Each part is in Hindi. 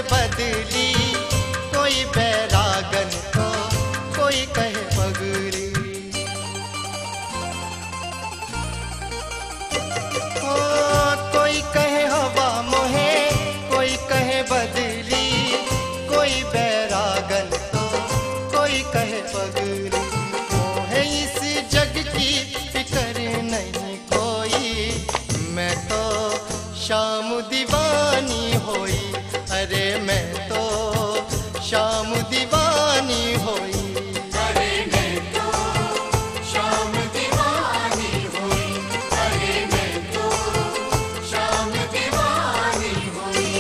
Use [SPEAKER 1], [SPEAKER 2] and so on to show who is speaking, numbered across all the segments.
[SPEAKER 1] बदली, कोई बैरागन तो कोई कहे पगली। ओ कोई कहे हवा मोहे, कोई कहे बदली, कोई बैरागन तो कोई कहे पगली। मोहे इस जग की फिक्र नहीं कोई, मैं तो शाम दीवानी होई। अरे मैं तो शाम दीवानी होई।
[SPEAKER 2] अरे मैं तो शाम दीवानी हुई। अरे मैं तो शाम दीवानी हुई।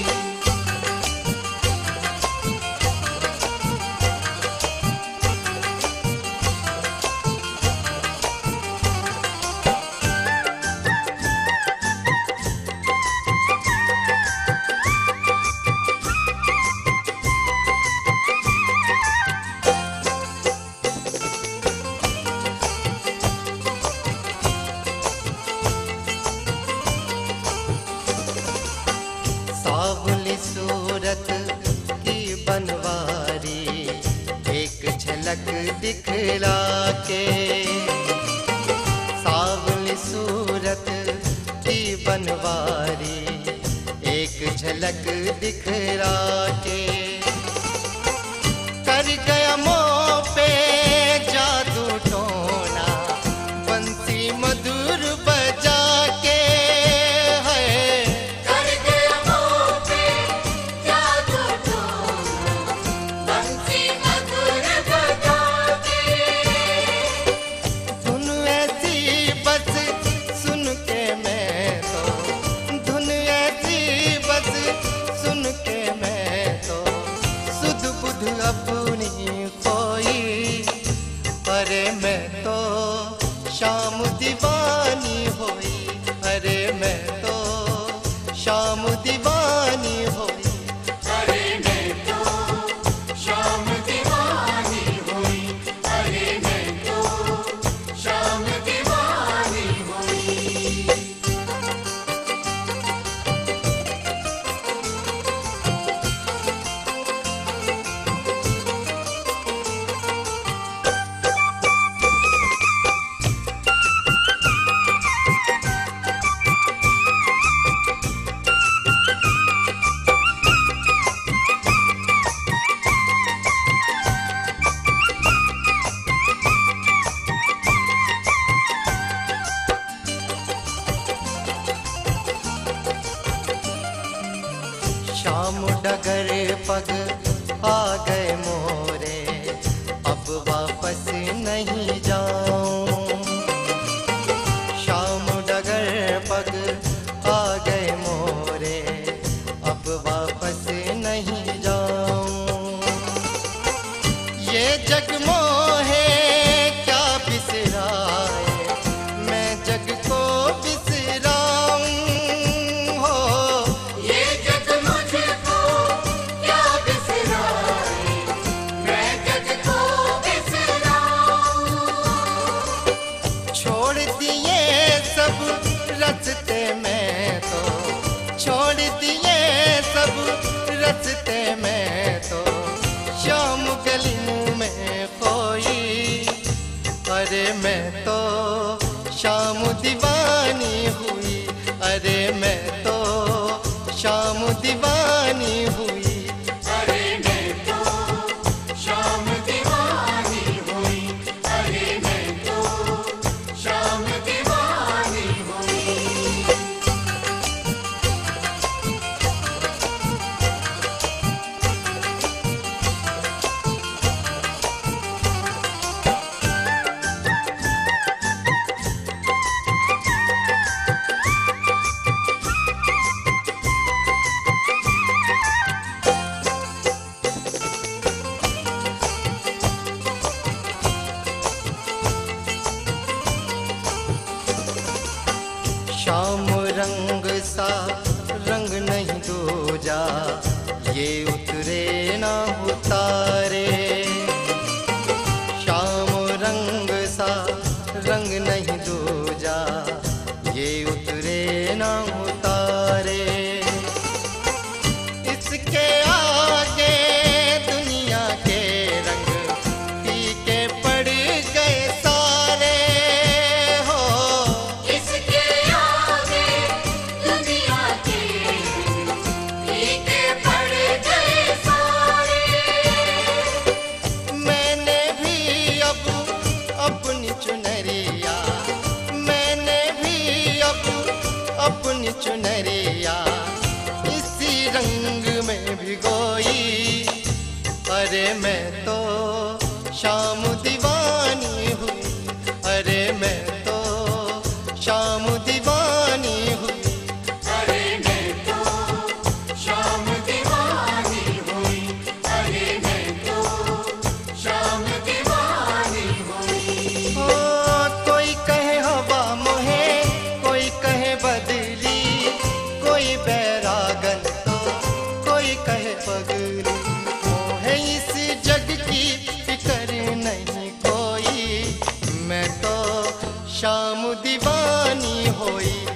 [SPEAKER 1] सावली सूरत की बनवारी, एक झलक दिखला के। सावली सूरत की बनवारी, एक झलक दिखला के। कर गया मोह पे जादू टोना, बंसी मधुर बजा के।
[SPEAKER 2] कर गया मोह पे जादू टोना, बंसी मधुर बजा के।
[SPEAKER 1] धुन ऐसी बस सुन के मैं तो, धुन ऐसी बस सुन के मैं तो, सुध बुध अपनी खोई। अरे मैं तो शाम दीवानी होई। अरे मैं तो शाम दीवानी होई।
[SPEAKER 2] अरे मैं तो शाम दीवानी हुई। अरे मैं तो शाम दीवानी हुई।
[SPEAKER 1] शाम डगर पग आ गए मोरे, अब वापस नहीं जाऊं। शाम डगर पग आ गए मोरे, अब वापस नहीं जाऊं। ये जग मोहे क्या बिसराए, मैं जग को बिसराऊं। हो
[SPEAKER 2] ये जग मुझको क्या बिसराए, मैं जग को बिसराऊं।
[SPEAKER 1] छोड़ दिए सब रस्ते में तो, छोड़ दिए सब रस्ते में तो, शाम गली में कोई। अरे मैं तो शाम दीवानी हुई। अरे मैं तो शाम दीवानी हुई।
[SPEAKER 2] अरे मैं तो शाम दीवानी हुई। अरे मैं तो शाम दीवानी हुई।
[SPEAKER 1] शाम रंग सा रंग नहीं दूजा, ये उतरे ना उतारे। शाम रंग सा रंग नहीं दूजा, ये उतरे ना उतारे। इसके शाम दीवानी होई।